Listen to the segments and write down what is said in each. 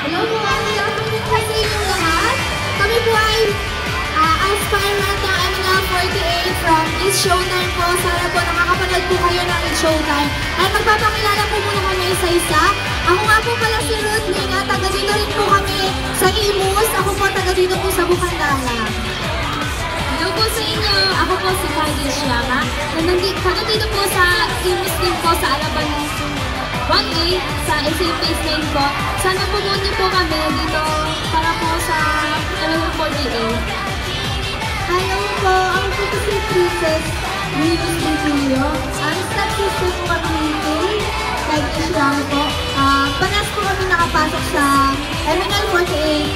Hello po, good afternoon po sa inyong lahat. Kami po ay aspirant ng MNL48 from It's Showtime po. Sana po nakakapanood po kayo ng It's Showtime. At magpapakilala po muna kami isa-isa. Ako nga po pala si Ruth Linga, taga dito rin po kami sa Imus. Ako po taga dito po sa Bukandala. Hello po sa inyo, ako po si Kylie Siyama. Taga dito po sa Imus din po sa Alaban 1A sa same place name ko. Sana pumunti po kami dito para po sa MNL48. Hello po, ako po si Princess Venus Virgilio. Ang staff sister po kami nito, like Islam po. Panas po kami nakapasok sa MNL48.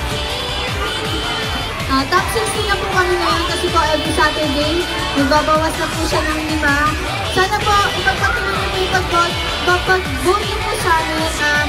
Top 60 na po kami ngayon kasi po every Saturday, magbabawas na po siya ng 5. Sana po, ipagpatuloy niyo po ipag-vote niyo po sa amin.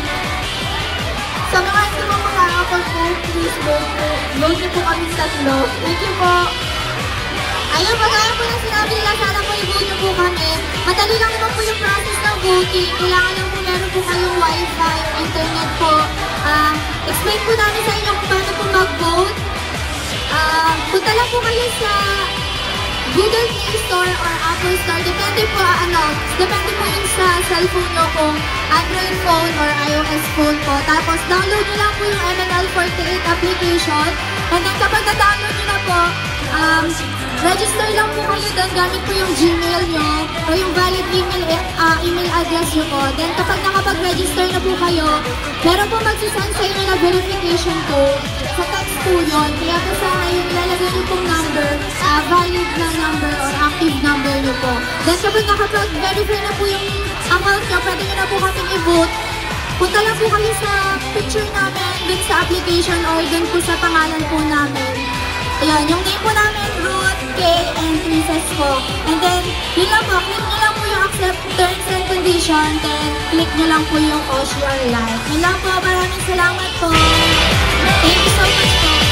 Sa mga hindi po makakapag-vote, please vote niyo po kami tatlo. Thank you po. Ayun, magaya po na sinabi nila, sana po i-vote niyo po kami. Madali lang naman po yung process ng voting. Kailangan lang po meron po kayong wifi, internet po. Explain po namin sa inyo kung paano po mag-vote. Punta lang po kayo sa Google Play Store or Apple Store. Depende po yun sa cellphone nyo kung Android phone or iOS phone po. Tapos download nyo lang po yung MNL48 application. And then kapag na-download nyo na po, register lang po kayo doon gamit po yung Gmail nyo o yung valid email address nyo po. Then kapag nakapag-register na po kayo, meron po magsisend sa inyo na verification code. Sa text po yun. Kaya po sana yung ilalagay nyo pong number, valid na number or active number nyo po. Then kapag nakapag-verify na po yung account nyo, pwede nyo na po kaming i-vote. Punta lang po kayo sa picture namin dun sa application or dun po sa pangalan po namin. Ayan, yung name po namin, Ruth, Kay, and Princess po. And then, yun lang po, click nyo lang po yung accept terms and conditions, then click nyo lang po yung OCR Live. Yun lang po, maraming salamat po. Thank you so much po.